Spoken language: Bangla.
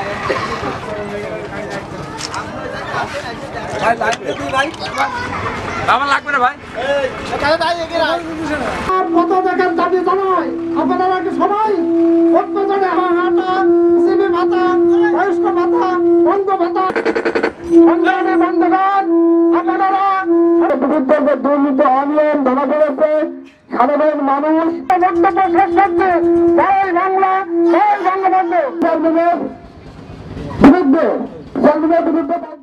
ভাই লাগবে তুই ভাই আমার লাগবে না ভাই এখানে তাই এগিয়ে আয় আর কত টাকার দাবি জানাই আপনারা কি সবাই অত্যাচারে হাঁটা সিবি ভাতা বয়স্ক ভাতা অঙ্গ ভাতা সংগ্রামী বন্ধুগণ আপনারা বিরুদ্ধে যে দুর্নীতি অনিয়ম ধরা পড়েছে সাধারণ মানুষ বক্তব্য শেষ করছে জয় বাংলা জয় বঙ্গবন্ধু বিরুদ্ধে বিরুদ্ধে